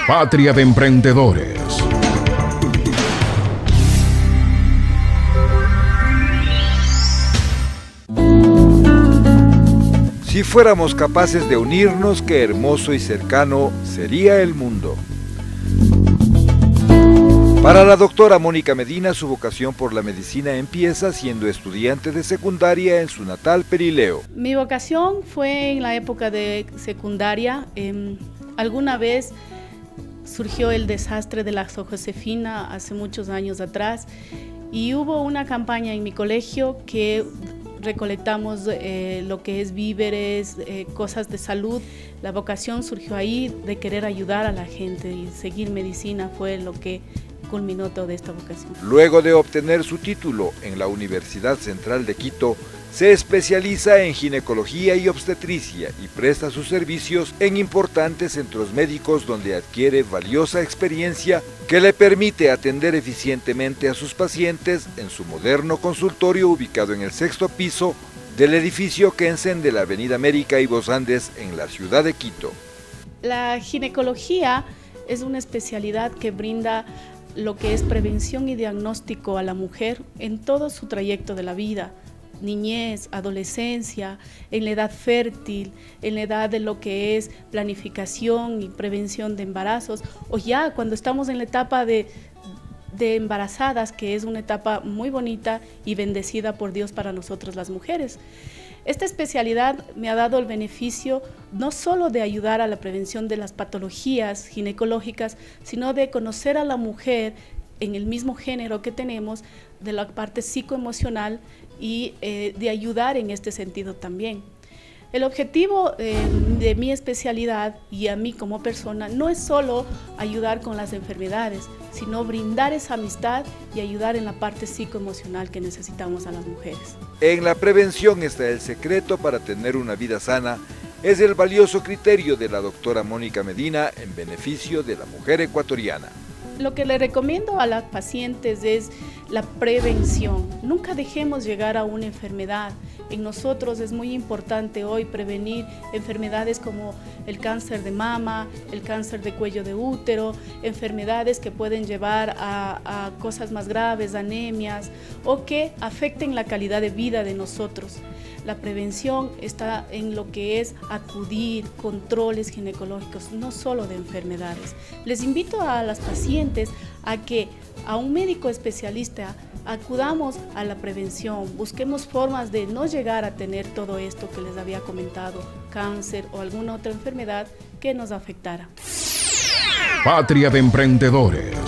Patria de Emprendedores. Si fuéramos capaces de unirnos, qué hermoso y cercano sería el mundo. Para la doctora Mónica Medina, su vocación por la medicina empieza siendo estudiante de secundaria en su natal Perileo. Mi vocación fue en la época de secundaria. Alguna vez surgió el desastre de la Josefina hace muchos años atrás y hubo una campaña en mi colegio que recolectamos lo que es víveres, cosas de salud. La vocación surgió ahí de querer ayudar a la gente y seguir medicina fue lo que culminó toda esta vocación. Luego de obtener su título en la Universidad Central de Quito, se especializa en ginecología y obstetricia y presta sus servicios en importantes centros médicos donde adquiere valiosa experiencia que le permite atender eficientemente a sus pacientes en su moderno consultorio ubicado en el 6º piso del edificio Kensen de la Avenida América y Vos Andes en la ciudad de Quito. La ginecología es una especialidad que brinda lo que es prevención y diagnóstico a la mujer en todo su trayecto de la vida, niñez, adolescencia, en la edad fértil, en la edad de lo que es planificación y prevención de embarazos, o ya cuando estamos en la etapa de embarazadas, que es una etapa muy bonita y bendecida por Dios para nosotros las mujeres. Esta especialidad me ha dado el beneficio no solo de ayudar a la prevención de las patologías ginecológicas, sino de conocer a la mujer en el mismo género que tenemos, de la parte psicoemocional y de ayudar en este sentido también. El objetivo de mi especialidad y a mí como persona no es solo ayudar con las enfermedades, sino brindar esa amistad y ayudar en la parte psicoemocional que necesitamos a las mujeres. En la prevención está el secreto para tener una vida sana, es el valioso criterio de la doctora Mónica Medina en beneficio de la mujer ecuatoriana. Lo que le recomiendo a las pacientes es la prevención. Nunca dejemos llegar a una enfermedad. En nosotros es muy importante hoy prevenir enfermedades como el cáncer de mama, el cáncer de cuello de útero, enfermedades que pueden llevar a cosas más graves, anemias, o que afecten la calidad de vida de nosotros. La prevención está en lo que es acudir, controles ginecológicos, no solo de enfermedades. Les invito a las pacientes a que a un médico especialista acudamos a la prevención, busquemos formas de no llegar a tener todo esto que les había comentado, cáncer o alguna otra enfermedad que nos afectara. Patria de Emprendedores.